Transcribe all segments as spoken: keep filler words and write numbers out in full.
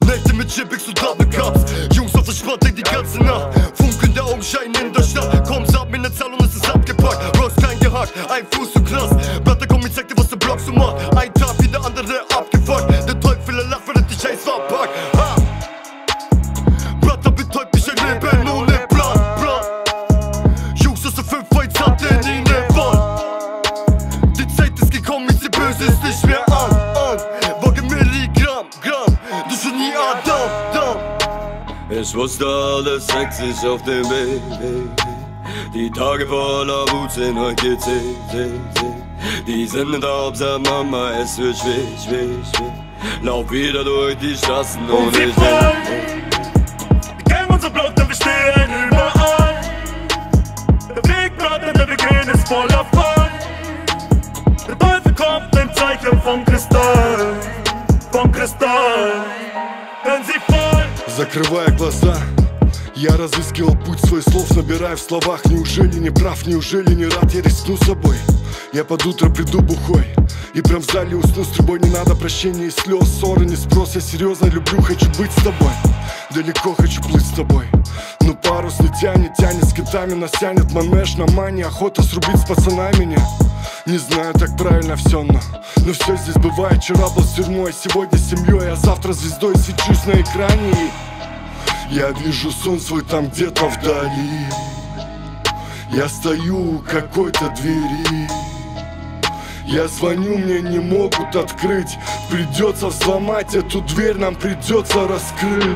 Nächte mit Chippix und Double Cups. Jungs auf der Spantik die ganze Nacht. Funken der Augenschein in der Stadt. Komm, sag mir ne Zahl und es ist abgepackt. Ross klein gehackt, ein Fuß zu Knast. Blatter, komm, ich zeig dir, was der Block so macht. Ein Tag wie der andere abgefuckt. Der Teufel, er lacht, wenn er dich eins verpackt. Ha! Blatter betäubt mich ein Leben ohne Plan, Plan. Jungs aus der fünf Fights hatten nie ne Wahl. Die Zeit ist gekommen, ich seh böse ist nicht mehr an, an. Wage Milligramm, Gramm, du schon nie Adam, Adam. Ich wusste, alles zeigt sich auf dem Weg. Die Tage voller Wut sind heute gezählt. Die sind nicht auf, sag Mama, es wird schwer, schwer, schwer. Lauf wieder durch die Straßen und, und ich voll. Wir kennen unser Blut, denn wir stehen überall. Der Weg, Brother, der Beginn ist voller Fall. Der Teufel kommt im Zeichen von Kristall, von Kristall. Wenn sie voll. Закрывая глаза, я разыскивал путь своих слов, набирая в словах. Неужели не прав, неужели не рад, я рискну собой. Я под утро приду бухой и прям в зале усну с трубой. Не надо прощения и слез, ссоры, не спрос. Я серьезно люблю, хочу быть с тобой. Далеко хочу плыть с тобой. Но парус не тянет, тянет с китами. Нас тянет манеж на мане. Охота срубить с пацанами меня. Не знаю, так правильно все, но Но все здесь бывает. Вчера был с тюрьмой, сегодня с семьей, а завтра звездой свечусь на экране. Я вижу сон свой там где-то вдали. Я стою у какой-то двери. Я звоню, мне не могут открыть. Придется взломать эту дверь, нам придется раскрыть.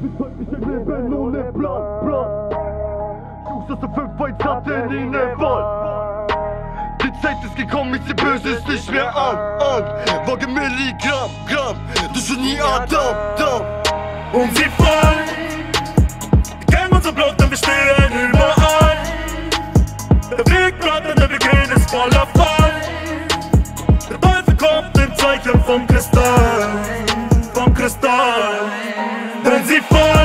Die Zeit ist gekommen, ich seh böse ist nicht mehr an, an. Wage Milligramm, Gramm, du schon nie Adam, Adam. Und sie voll. Wir kennen unser Blut, denn wir stehen überall. Der Weg, Brother, der Beginn ist voller Fall. Der Teufel kommt im Zeichen von Kristall, von Kristall. Wenn sie voll.